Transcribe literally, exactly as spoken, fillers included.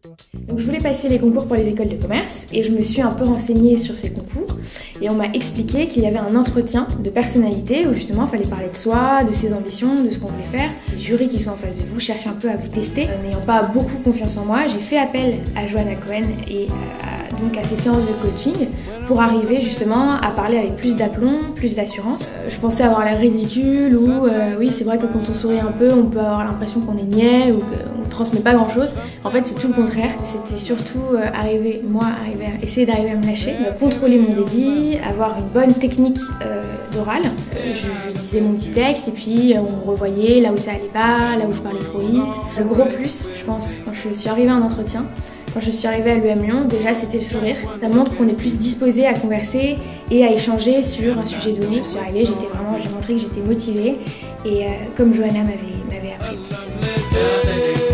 Donc je voulais passer les concours pour les écoles de commerce et je me suis un peu renseignée sur ces concours et on m'a expliqué qu'il y avait un entretien de personnalité où justement il fallait parler de soi, de ses ambitions, de ce qu'on voulait faire. Les jurys qui sont en face de vous cherchent un peu à vous tester. Euh, N'ayant pas beaucoup confiance en moi, j'ai fait appel à Johanna Cohen et à, donc à ces séances de coaching pour arriver justement à parler avec plus d'aplomb, plus d'assurance. Euh, je pensais avoir l'air ridicule ou euh, oui c'est vrai que quand on sourit un peu on peut avoir l'impression qu'on est niais ou qu'on ne transmet pas grand chose. En fait c'est tout le contraire. C'était surtout euh, arriver, moi, arriver à essayer d'arriver à me lâcher, euh, contrôler mon débit, avoir une bonne technique euh, d'oral. Euh, je, je disais mon petit texte et puis euh, on revoyait là où ça allait pas, là où je parlais trop vite. Le gros plus, je pense, quand je suis arrivée à un entretien, quand je suis arrivée à l'U M Lyon, déjà c'était le sourire. Ça montre qu'on est plus disposé à converser et à échanger sur un sujet donné. Je suis arrivée, j'étais vraiment, j'ai montré que j'étais motivée et euh, comme Johanna m'avait m'avait appris.